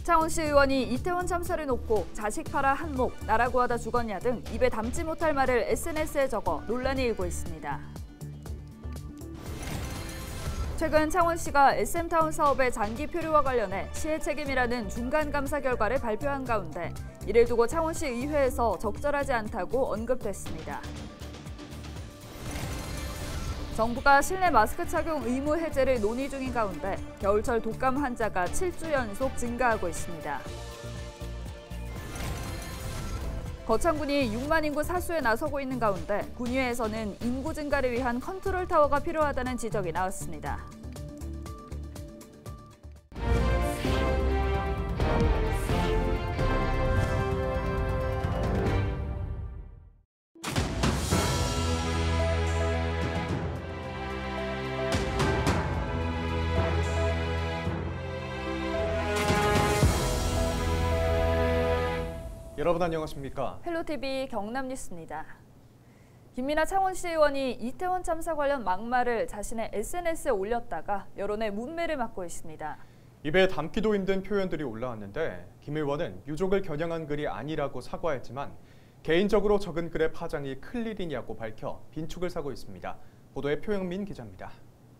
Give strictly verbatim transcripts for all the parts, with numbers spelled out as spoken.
창원시 의원이 이태원 참사를 놓고 자식 팔아 한몫, 나라고 하다 죽었냐 등 입에 담지 못할 말을 에스엔에스에 적어 논란이 일고 있습니다. 최근 창원시가 에스엠타운 사업의 장기 표류와 관련해 시의 책임이라는 중간 감사 결과를 발표한 가운데 이를 두고 창원시 의회에서 적절하지 않다고 언급됐습니다. 정부가 실내 마스크 착용 의무 해제를 논의 중인 가운데 겨울철 독감 환자가 칠 주 연속 증가하고 있습니다. 거창군이 육만 인구 사수에 나서고 있는 가운데 군위에서는 인구 증가를 위한 컨트롤 타워가 필요하다는 지적이 나왔습니다. 여러분 안녕하십니까? 헬로티비 경남뉴스입니다. 김민하 창원시 의원이 이태원 참사 관련 막말을 자신의 에스엔에스에 올렸다가 여론의 문매를 맞고 있습니다. 입에 담기도 힘든 표현들이 올라왔는데 김 의원은 유족을 겨냥한 글이 아니라고 사과했지만 개인적으로 적은 글의 파장이 클 일이냐고 밝혀 빈축을 사고 있습니다. 보도에 표영민 기자입니다.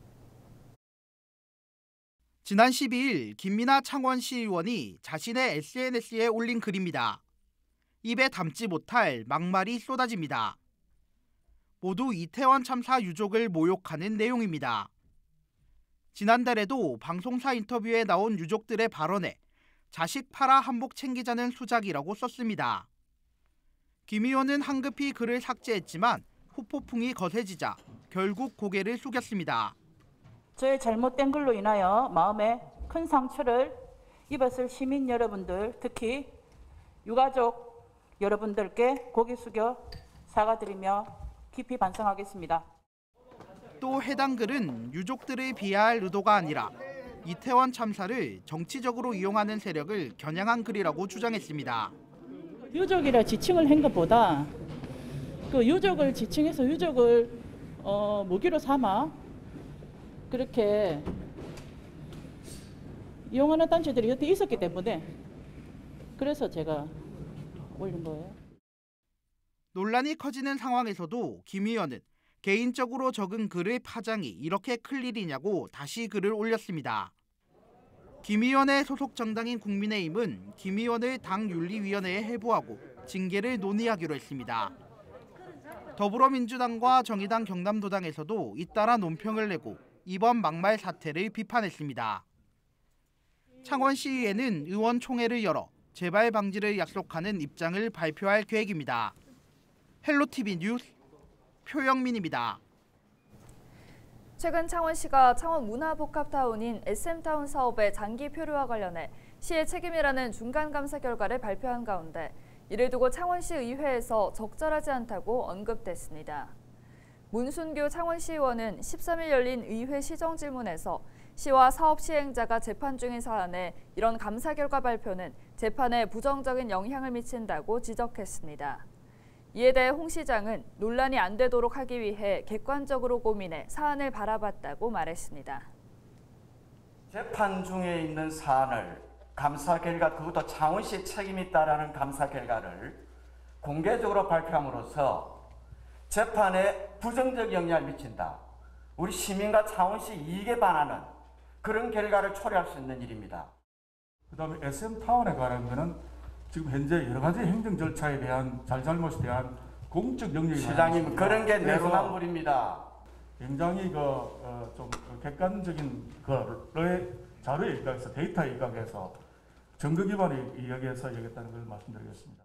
지난 십이 일 김민하 창원시 의원이 자신의 에스엔에스에 올린 글입니다. 입에 담지 못할 막말이 쏟아집니다. 모두 이태원 참사 유족을 모욕하는 내용입니다. 지난달에도 방송사 인터뷰에 나온 유족들의 발언에 자식 팔아 한복 챙기자는 수작이라고 썼습니다. 김 의원은 한급히 글을 삭제했지만 후폭풍이 거세지자 결국 고개를 숙였습니다. 저의 잘못된 글로 인하여 마음에 큰 상처를 입었을 시민 여러분들, 특히 유가족 여러분들께 고개 숙여 사과드리며 깊이 반성하겠습니다. 또 해당 글은 유족들을 비하할 의도가 아니라 이태원 참사를 정치적으로 이용하는 세력을 겨냥한 글이라고 주장했습니다. 유족이라 지칭을 한 것보다 그 유족을 지칭해서 유족을 어, 무기로 삼아 그렇게 이용하는 단체들이 여태 있었기 때문에 그래서 제가 올린 거예요. 논란이 커지는 상황에서도 김 의원은 개인적으로 적은 글의 파장이 이렇게 클 일이냐고 다시 글을 올렸습니다. 김 의원의 소속 정당인 국민의힘은 김 의원을 당 윤리위원회에 해부하고 징계를 논의하기로 했습니다. 더불어민주당과 정의당 경남도당에서도 잇따라 논평을 내고 이번 막말 사태를 비판했습니다. 창원시의회는 의원총회를 열어 재발 방지를 약속하는 입장을 발표할 계획입니다. 헬로티비 뉴스 표영민입니다. 최근 창원시가 창원 문화복합타운인 에스엠타운 사업의 장기 표류와 관련해 시의 책임이라는 중간감사 결과를 발표한 가운데 이를 두고 창원시 의회에서 적절하지 않다고 언급됐습니다. 문순규 창원시 의원은 십삼 일 열린 의회 시정질문에서 시와 사업 시행자가 재판 중인 사안에 이런 감사 결과 발표는 재판에 부정적인 영향을 미친다고 지적했습니다. 이에 대해 홍 시장은 논란이 안 되도록 하기 위해 객관적으로 고민해 사안을 바라봤다고 말했습니다. 재판 중에 있는 사안을 감사 결과, 그것도 창원시의 책임이 있다라는 감사 결과를 공개적으로 발표함으로써 재판에 부정적 영향을 미친다. 우리 시민과 창원시 이익에 반하는 그런 결과를 초래할 수 있는 일입니다. 그다음에 에스엠타운에 관한 거는 지금 현재 여러 가지 행정 절차에 대한 잘잘못에 대한 공적 영역이 시장님, 그런 게 내로남불입니다. 굉장히 그 어, 좀 객관적인 그의 자료에 입각해서 데이터에 입각해서 증거 기반을 이야기해서 얘기했다는 걸 말씀드리겠습니다.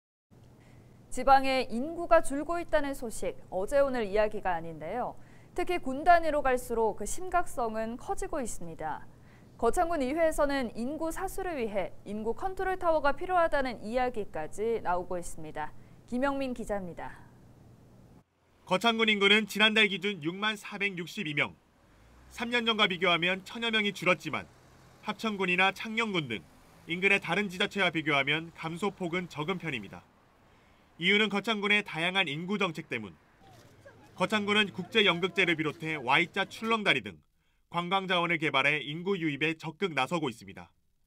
지방에 인구가 줄고 있다는 소식, 어제 오늘 이야기가 아닌데요. 특히 군 단위로 갈수록 그 심각성은 커지고 있습니다. 거창군 의회에서는 인구 사수를 위해 인구 컨트롤 타워가 필요하다는 이야기까지 나오고 있습니다. 김영민 기자입니다. 거창군 인구는 지난달 기준 육만 사백육십이 명. 삼 년 전과 비교하면 천여 명이 줄었지만 합천군이나 창녕군 등 인근의 다른 지자체와 비교하면 감소폭은 적은 편입니다. 이유는 거창군의 다양한 인구 정책 때문. 거창군은 국제연극제를 비롯해 Y자 출렁다리 등 관광 자원을 개발해 인구 유입에 적극 나서고 있습니다.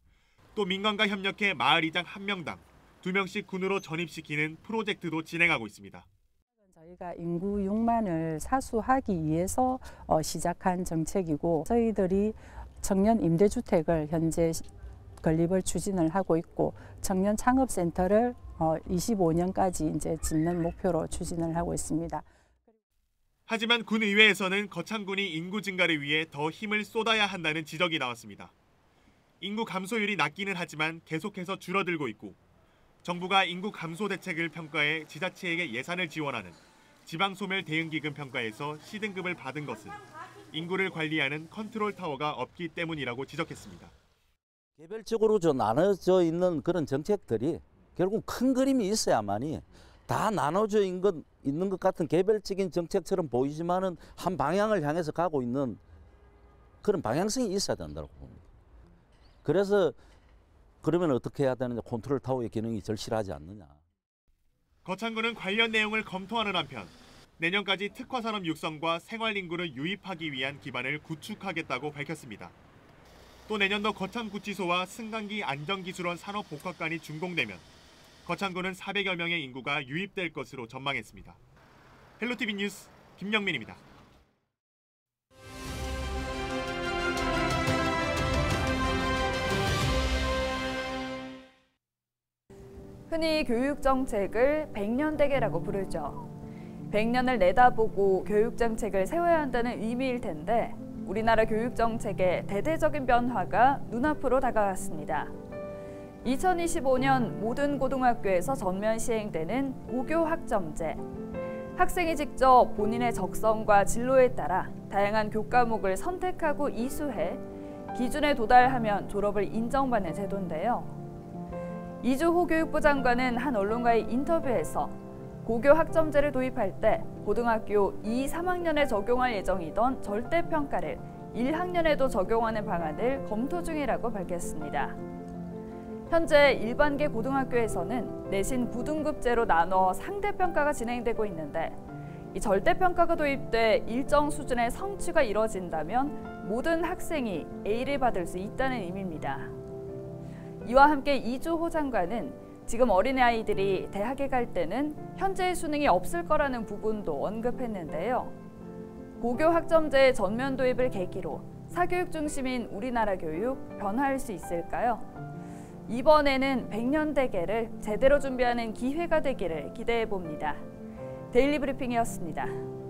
또 민간과 협력해 마을 이장 한 명당 두 명씩 군으로 전입시키는 프로젝트도 진행하고 있습니다. 저희가 인구 육만을 사수하기 위해서 어, 시작한 정책이고 저희들이 청년 임대주택을 현재 건립을 추진을 하고 있고 청년 창업센터를 어, 이십오 년까지 이제 짓는 목표로 추진을 하고 있습니다. 하지만 군의회에서는 거창군이 인구 증가를 위해 더 힘을 쏟아야 한다는 지적이 나왔습니다. 인구 감소율이 낮기는 하지만 계속해서 줄어들고 있고 정부가 인구 감소 대책을 평가해 지자체에게 예산을 지원하는 지방소멸 대응기금 평가에서 C등급을 받은 것은 인구를 관리하는 컨트롤 타워가 없기 때문이라고 지적했습니다. 개별적으로 저 나눠져 있는 그런 정책들이 결국 큰 그림이 있어야만이 다 나눠져 있는 것, 있는 것 같은 개별적인 정책처럼 보이지만은 한 방향을 향해서 가고 있는 그런 방향성이 있어야 된다고 봅니다. 그래서 그러면 어떻게 해야 되느냐, 컨트롤 타워의 기능이 절실하지 않느냐. 거창군은 관련 내용을 검토하는 한편 내년까지 특화산업 육성과 생활인구를 유입하기 위한 기반을 구축하겠다고 밝혔습니다. 또 내년도 거창구치소와 승강기 안전기술원 산업복합관이 준공되면 거창군은 사백여 명의 인구가 유입될 것으로 전망했습니다. 헬로티비 뉴스 김영민입니다. 흔히 교육정책을 백년대계라고 부르죠. 백년을 내다보고 교육정책을 세워야 한다는 의미일 텐데 우리나라 교육정책의 대대적인 변화가 눈앞으로 다가왔습니다. 이천이십오 년 모든 고등학교에서 전면 시행되는 고교학점제. 학생이 직접 본인의 적성과 진로에 따라 다양한 교과목을 선택하고 이수해 기준에 도달하면 졸업을 인정받는 제도인데요. 이주호 교육부 장관은 한 언론과의 인터뷰에서 고교학점제를 도입할 때 고등학교 이, 삼 학년에 적용할 예정이던 절대평가를 일 학년에도 적용하는 방안을 검토 중이라고 밝혔습니다. 현재 일반계 고등학교에서는 내신 구 등급제로 나눠 상대평가가 진행되고 있는데 이 절대평가가 도입돼 일정 수준의 성취가 이뤄진다면 모든 학생이 A를 받을 수 있다는 의미입니다. 이와 함께 이주호 장관은 지금 어린아이들이 대학에 갈 때는 현재의 수능이 없을 거라는 부분도 언급했는데요. 고교학점제의 전면 도입을 계기로 사교육 중심인 우리나라 교육 변화할 수 있을까요? 이번에는 백년대계를 제대로 준비하는 기회가 되기를 기대해 봅니다. 데일리 브리핑이었습니다.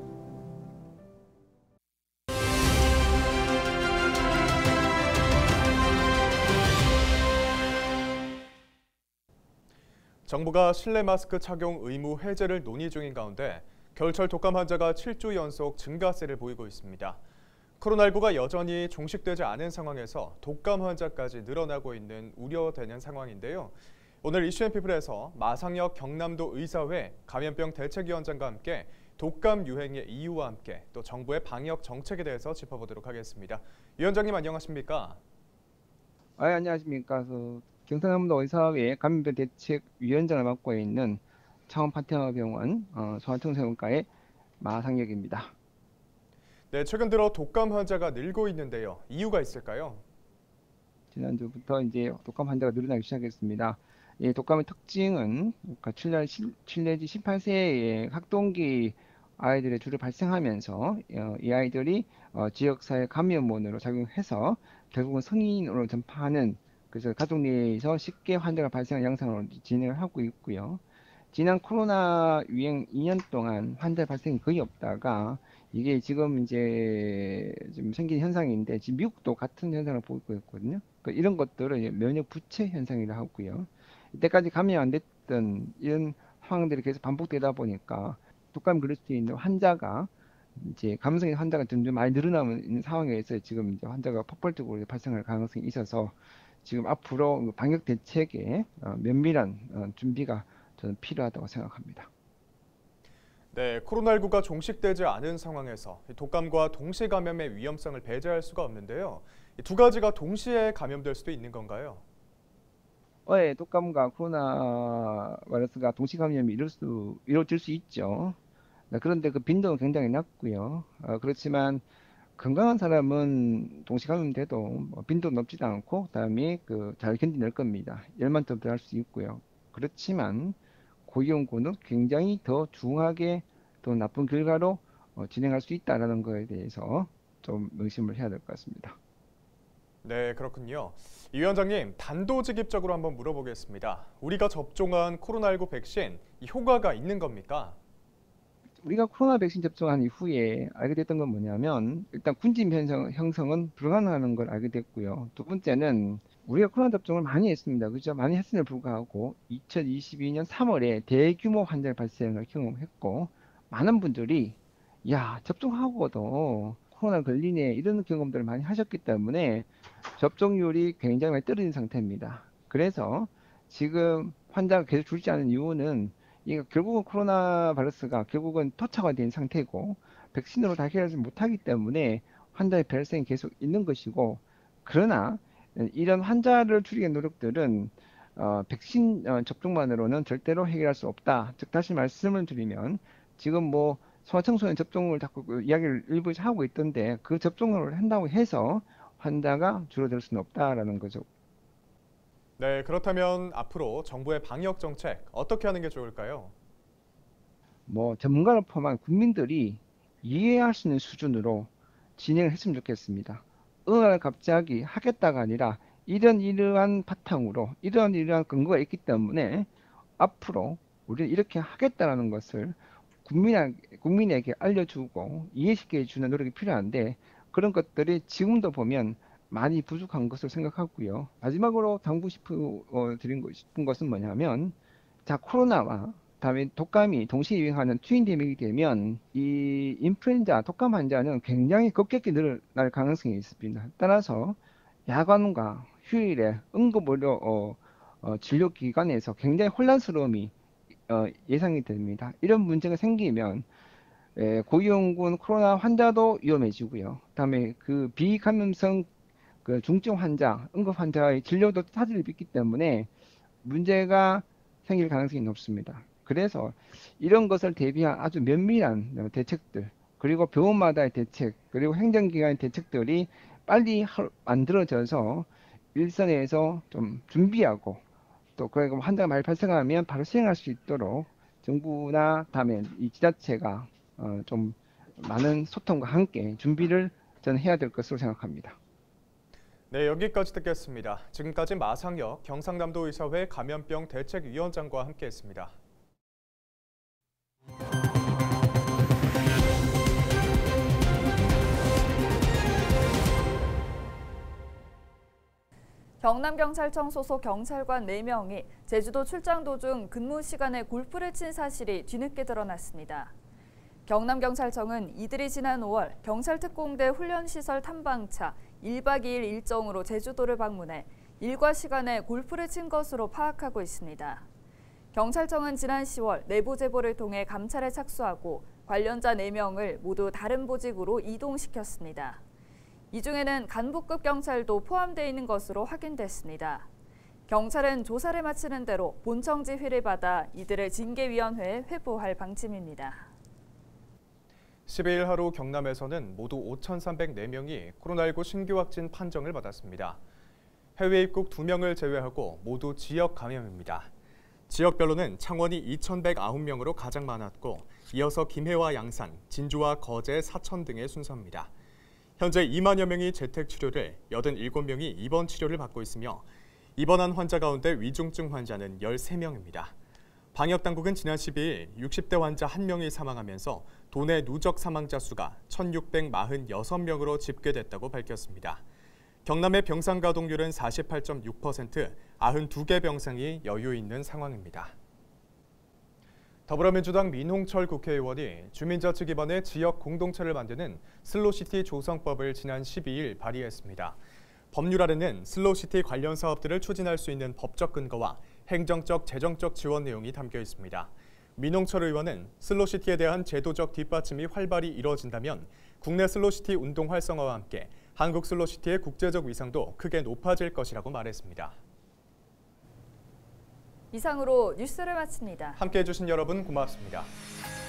정부가 실내 마스크 착용 의무 해제를 논의 중인 가운데 겨울철 독감 환자가 칠 주 연속 증가세를 보이고 있습니다. 코로나십구가 여전히 종식되지 않은 상황에서 독감 환자까지 늘어나고 있는 우려되는 상황인데요. 오늘 이슈앤피플에서 마상혁 경남도 의사회 감염병 대책위원장과 함께 독감 유행의 이유와 함께 또 정부의 방역 정책에 대해서 짚어보도록 하겠습니다. 위원장님 안녕하십니까? 아, 안녕하십니까. 그 경상남도 의사회 감염병 대책위원장을 맡고 있는 창원 파트너병원 어, 소아청소년과의 마상혁입니다. 네, 최근 들어 독감 환자가 늘고 있는데요. 이유가 있을까요? 지난주부터 이제 독감 환자가 늘어나기 시작했습니다. 이 독감의 특징은 그러니까 출날 칠 내지 십팔 세의 학동기 아이들의 주로 발생하면서 어, 이 아이들이 어, 지역사회 감염원으로 작용해서 결국은 성인으로 전파하는, 그래서 가족 내에서 쉽게 환자가 발생하는 양상으로 진행을 하고 있고요. 지난 코로나 유행 이 년 동안 환자 발생이 거의 없다가 이게 지금 이제 좀 생긴 현상인데 지금 미국도 같은 현상을 보이고 있거든요. 그러니까 이런 것들을 면역 부채 현상이라 하고요. 이때까지 감염 안 됐던 이런 상황들이 계속 반복되다 보니까 독감 걸릴 수 있는 환자가 이제 감염성인 환자가 점점 많이 늘어나는 있는 상황에서 지금 이제 환자가 폭발적으로 발생할 가능성이 있어서 지금 앞으로 방역 대책에 면밀한 준비가 저는 필요하다고 생각합니다. 네, 코로나십구가 종식되지 않은 상황에서 독감과 동시 감염의 위험성을 배제할 수가 없는데요. 두 가지가 동시에 감염될 수도 있는 건가요? 어, 예, 독감과 코로나 바이러스가 동시 감염이 이룰 수, 이루어질 수 있죠. 네, 그런데 그 빈도는 굉장히 낮고요. 어, 그렇지만 건강한 사람은 동시 감염돼도 뭐 빈도 높지도 않고 그다음에 그 잘 견뎌낼 겁니다. 열만 더 할 수 있고요. 그렇지만 고위험군은 굉장히 더 중하게 더 나쁜 결과로 어, 진행할 수 있다는 것에 대해서 좀 의심을 해야 될 것 같습니다. 네, 그렇군요. 이 위원장님, 단도직입적으로 한번 물어보겠습니다. 우리가 접종한 코로나십구 백신, 이 효과가 있는 겁니까? 우리가 코로나 백신 접종한 이후에 알게 됐던 건 뭐냐면 일단 군집 형성, 형성은 불가능하는 걸 알게 됐고요. 두 번째는 우리가 코로나 접종을 많이 했습니다. 그죠? 많이 했음에도 불구하고 이천이십이 년 삼월에 대규모 환자 발생을 경험했고 많은 분들이 야, 접종하고도 코로나 걸리네 이런 경험들을 많이 하셨기 때문에 접종률이 굉장히 많이 떨어진 상태입니다. 그래서 지금 환자가 계속 줄지 않은 이유는 이게 결국은 코로나 바이러스가 결국은 토착화된 상태고 백신으로 다 해결하지 못하기 때문에 환자의 발생이 계속 있는 것이고, 그러나 이런 환자를 줄이는 노력들은 어, 백신 어, 접종만으로는 절대로 해결할 수 없다. 즉 다시 말씀을 드리면 지금 뭐 소아청소년 접종을 자꾸 이야기를 일부에서 하고 있던데 그 접종을 한다고 해서 환자가 줄어들 수는 없다라는 거죠. 네, 그렇다면 앞으로 정부의 방역 정책 어떻게 하는 게 좋을까요? 뭐 전문가를 포함한 국민들이 이해할 수 있는 수준으로 진행을 했으면 좋겠습니다. 어느 날 갑자기 하겠다가 아니라 이런 이러한 바탕으로 이러한 이러한 근거가 있기 때문에 앞으로 우리는 이렇게 하겠다라는 것을 국민에게, 국민에게 알려주고 이해시켜주는 노력이 필요한데 그런 것들이 지금도 보면 많이 부족한 것으로 생각하고요. 마지막으로 당부 싶은, 어, 드린 싶은 것은 뭐냐면 자 코로나와 다음에 독감이 동시에 유행하는 트윈데믹이 되면 이 인플루엔자 독감 환자는 굉장히 급격히 늘어날 가능성이 있습니다. 따라서 야간과 휴일에 응급의료 어, 어, 진료기관에서 굉장히 혼란스러움이 어, 예상이 됩니다. 이런 문제가 생기면 에, 고위험군 코로나 환자도 위험해지고요. 그다음에 그 비감염성 그 중증 환자, 응급 환자의 진료도 타질이 있기 때문에 문제가 생길 가능성이 높습니다. 그래서 이런 것을 대비한 아주 면밀한 대책들, 그리고 병원마다의 대책, 그리고 행정기관의 대책들이 빨리 만들어져서 일선에서 좀 준비하고 또 그리고 환자가 많이 발생하면 바로 시행할 수 있도록 정부나 다음에 이 지자체가 어 좀 많은 소통과 함께 준비를 저는 해야 될 것으로 생각합니다. 네, 여기까지 듣겠습니다. 지금까지 마상혁 경상남도 의사회 감염병 대책위원장과 함께했습니다. 경남경찰청 소속 경찰관 네 명이 제주도 출장 도중 근무 시간에 골프를 친 사실이 뒤늦게 드러났습니다. 경남경찰청은 이들이 지난 오월 경찰특공대 훈련시설 탐방차 일 박 이 일 일정으로 제주도를 방문해 일과 시간에 골프를 친 것으로 파악하고 있습니다. 경찰청은 지난 시월 내부 제보를 통해 감찰에 착수하고 관련자 네 명을 모두 다른 보직으로 이동시켰습니다. 이 중에는 간부급 경찰도 포함되어 있는 것으로 확인됐습니다. 경찰은 조사를 마치는 대로 본청 지휘를 받아 이들을 징계위원회에 회부할 방침입니다. 십이 일 하루 경남에서는 모두 오천삼백사 명이 코로나십구 신규 확진 판정을 받았습니다. 해외 입국 두 명을 제외하고 모두 지역 감염입니다. 지역별로는 창원이 이천백구 명으로 가장 많았고 이어서 김해와 양산, 진주와 거제, 사천 등의 순서입니다. 현재 이만여 명이 재택 치료를, 팔십칠 명이 입원 치료를 받고 있으며 입원한 환자 가운데 위중증 환자는 열세 명입니다. 방역당국은 지난 십이 일 육십 대 환자 한 명이 사망하면서 도내 누적 사망자 수가 천육백사십육 명으로 집계됐다고 밝혔습니다. 경남의 병상 가동률은 사십팔 점 육 퍼센트, 구십이 개 병상이 여유 있는 상황입니다. 더불어민주당 민홍철 국회의원이 주민자치 기반의 지역 공동체를 만드는 슬로시티 조성법을 지난 십이 일 발의했습니다. 법률 아래는 슬로시티 관련 사업들을 추진할 수 있는 법적 근거와 행정적, 재정적 지원 내용이 담겨 있습니다. 민홍철 의원은 슬로시티에 대한 제도적 뒷받침이 활발히 이뤄진다면 국내 슬로시티 운동 활성화와 함께 한국 슬로시티의 국제적 위상도 크게 높아질 것이라고 말했습니다. 이상으로 뉴스를 마칩니다. 함께해 주신 여러분 고맙습니다.